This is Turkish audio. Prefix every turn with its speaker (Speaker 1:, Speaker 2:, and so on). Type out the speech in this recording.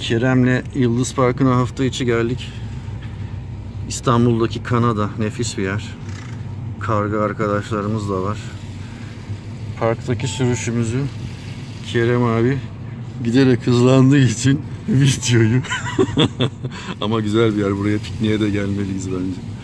Speaker 1: Kerem'le Yıldız Parkı'na hafta içi geldik. İstanbul'daki Kanada nefis bir yer. Karga arkadaşlarımız da var. Parktaki sürüşümüzü Kerem abi giderek hızlandığı için videoyu ama güzel bir yer, buraya pikniğe de gelmeliyiz bence.